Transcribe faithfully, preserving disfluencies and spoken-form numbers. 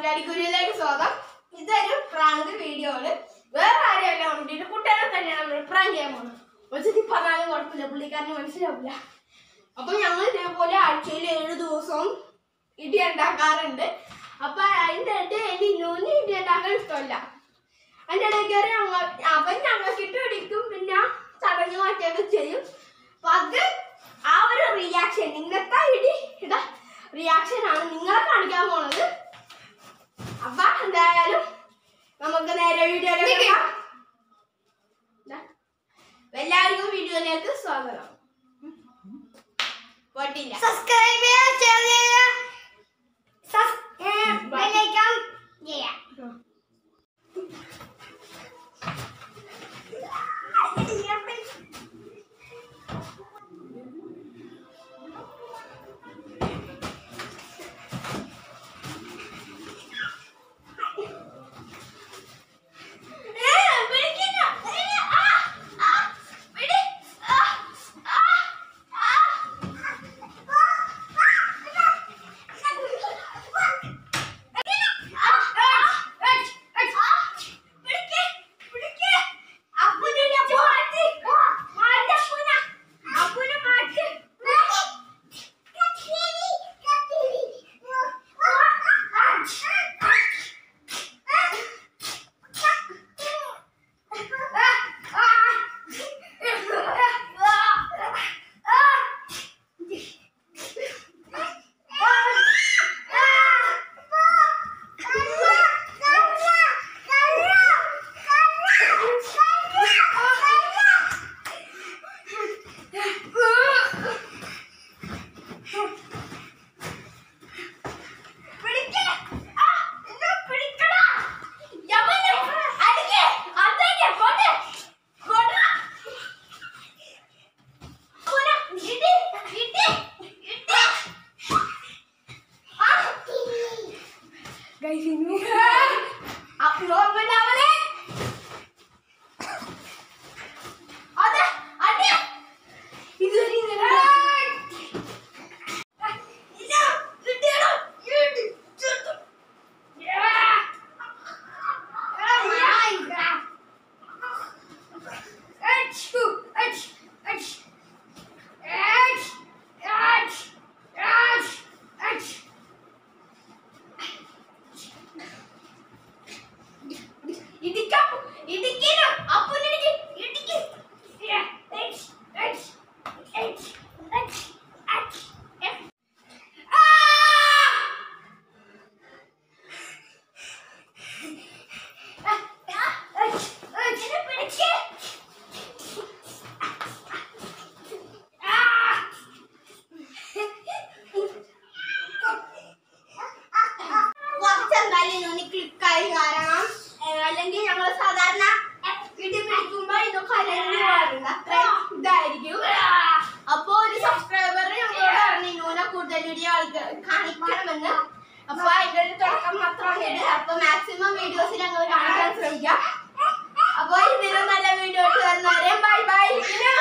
Manjadikuruiലേക്ക് സ്വാഗതം. ഇതൊരു prank video ആണ്. വേറെ ആരെയല്ല വേണ്ടിയിട്ട് കുട്ടികളെ തന്നെയാണ് നമ്മൾ പ്രാങ്ക് ചെയ്യാൻ പോകുന്നത്. പക്ഷേ പറഞ്ഞാലും കുഴപ്പമില്ല, പുള്ളിക്കാരന് മനസ്സിലാവില്ല. അപ്പൊ ഞങ്ങൾ ഇതേപോലെ ആഴ്ചയിൽ ഏഴ് ദിവസവും ഇടി ഉണ്ടാക്കാറുണ്ട്. അപ്പൊ അതിൻ്റെ ഇടയിൽ എനിക്ക് ഇന്നൂന്ന് ഇടി ഉണ്ടാക്കാൻ ഇഷ്ടമല്ല. അതിൻ്റെ ഇടയിൽ കയറി ഞങ്ങൾ അവൻ ഞങ്ങൾക്ക് ഇട്ട് പിടിക്കും, പിന്നെ ചടങ്ങ് മാറ്റിയൊക്കെ ചെയ്യും. അപ്പൊ അത് ആ ഒരു റിയാക്ഷൻ, ഇന്നത്തെ ഇടി ഇട റിയാക്ഷൻ ആണ് നിങ്ങളെ കാണിക്കാൻ പോണത്. അപ്പൊ എന്തായാലും നമുക്ക് നേരെ വീഡിയോയിലേക്ക് എല്ലാവർക്കും വീഡിയോയിലേക്ക് സ്വാഗതം. പോട്ടില്ല സബ്സ്ക്രൈബ് ചെയ്യുക, ഷെയർ ചെയ്യുക, ബെല്ലൈക്കൺ ചെയ്യുക. Guys, ini upload mana mana? Ada, ada. Itu ini mana? Itu, itu ada. Itu, itu. Ya. Ya. Achu, ach, ach, ach, ach, ach, ach. ഇടിക്കാം ഇടിക്കണം അപ്പോൾ ഇടിക്ക് ഇടിക്ക് എച്ച് എച്ച് എച്ച് എച്ച് എച്ച് ആ എച്ച് എച്ച് പിടിക്ക് ആ കുറച്ചെന്തായാലും ഒന്ന് ക്ലിക്കായി കാരണം അല്ലെങ്കിൽ ഞങ്ങൾ സാധാരണ ഇടി പിടിക്കുമ്പോ ഇതൊക്കെ അലഞ്ഞു പോകാറുണ്ട്, അത്ര ഇതായിരിക്കും. അപ്പൊ ഒരു സബ്സ്ക്രൈബർ ഞങ്ങളോട് പറഞ്ഞു ഇന്നൂനെ കൂടുതൽ വീഡിയോ കാണിക്കണമെന്ന്. അപ്പൊ അതിന്റെ ഒരു തുടക്കം മാത്രമാണ് ഇത്. അപ്പൊ മാക്സിമം വീഡിയോസ് ഞങ്ങൾ കാണിക്കാൻ ശ്രമിക്കാം. അപ്പൊ ഇതിലും നല്ല വീഡിയോസ് വരുന്നവരെ ബൈ ബൈ.